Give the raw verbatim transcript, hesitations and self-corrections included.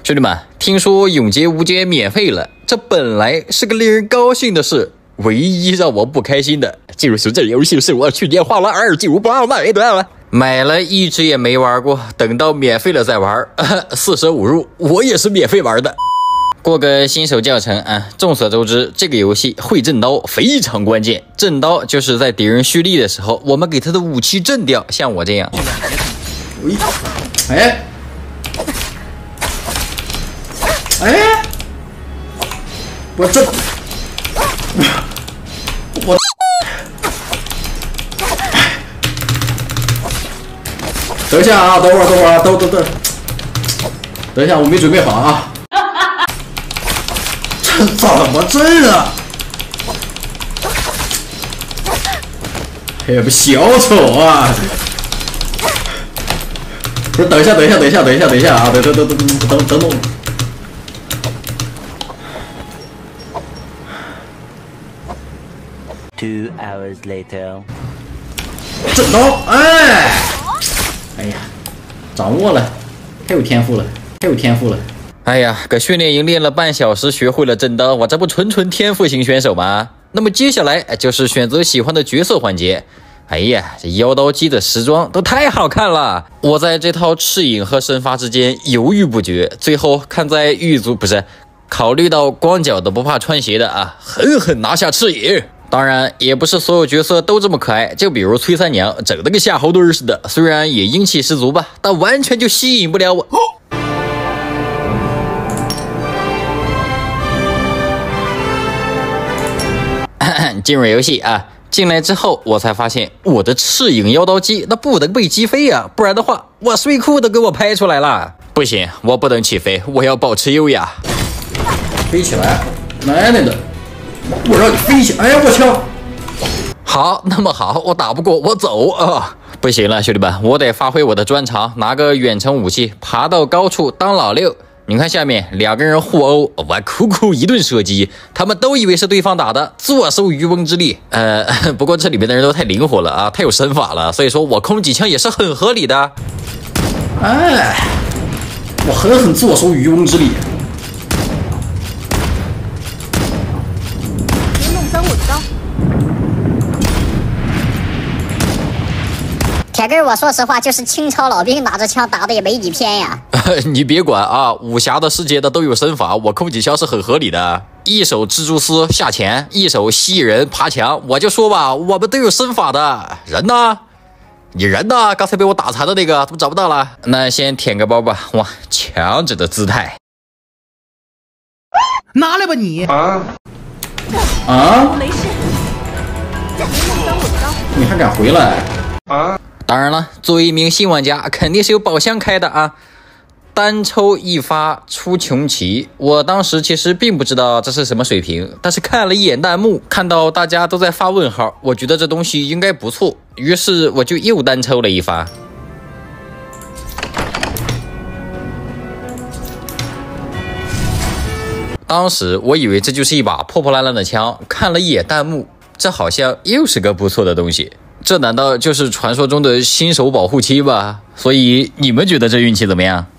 兄弟们，听说永劫无间免费了，这本来是个令人高兴的事，唯一让我不开心的就是这游戏是我去年花了二九八买的，买了一直也没玩过，等到免费了再玩，四舍五入我也是免费玩的。过个新手教程啊！众所周知，这个游戏会震刀非常关键。震刀就是在敌人蓄力的时候，我们给他的武器震掉，像我这样。 哎，哎，我这，我，等一下啊，等会儿，等会儿，等等等，等一下，我没准备好啊。这怎么震啊？哎不小丑啊！不是，等一下，等一下，等一下，等一下，等一下啊！等等等等等等等等。 Two hours later。 震刀，哎，哎呀，掌握了，太有天赋了，太有天赋了。 哎呀，搁训练营练了半小时，学会了震刀，我这不纯纯天赋型选手吗？那么接下来就是选择喜欢的角色环节。哎呀，这妖刀姬的时装都太好看了，我在这套赤影和神罚之间犹豫不决，最后看在狱卒不是考虑到光脚的不怕穿鞋的啊，狠狠拿下赤影。当然，也不是所有角色都这么可爱，就比如崔三娘，整得跟夏侯惇似的，虽然也英气十足吧，但完全就吸引不了我。进入游戏啊，进来之后我才发现我的赤影妖刀姬那不能被击飞啊，不然的话我睡裤都给我拍出来了。不行，我不能起飞，我要保持优雅。 飞起来，奶奶的！我让你飞起来！哎呀，我操！ 好，那么好，我打不过我走啊！不行了，兄弟们，我得发挥我的专长，拿个远程武器爬到高处当老六。你看下面两个人互殴，我苦苦一顿射击，他们都以为是对方打的，坐收渔翁之利。呃，不过这里面的人都太灵活了啊，太有身法了，所以说我空几枪也是很合理的。 哎，我狠狠坐收渔翁之利。 别弄脏我的刀。 铁根，我说实话，就是清朝老兵拿着枪打的也没几天呀。 你别管啊，武侠的世界的都有身法，我空几枪是很合理的。一手蜘蛛丝下潜，一手蜥蜴人爬墙，我就说吧，我们都有身法的。人呢？你人呢？刚才被我打残的那个怎么找不到了？那先舔个包吧。哇，强者的姿态。 拿来吧你！ 啊啊！ 没事。别弄脏我的刀。 你还敢回来？啊！ 当然了，作为一名新玩家，肯定是有宝箱开的啊。单抽一发出穷奇，我当时其实并不知道这是什么水平，但是看了一眼弹幕，看到大家都在发问号，我觉得这东西应该不错，于是我就又单抽了一发。当时我以为这就是一把破破烂烂的枪，看了一眼弹幕，这好像又是个不错的东西。这难道就是传说中的新手保护期吧？所以你们觉得这运气怎么样？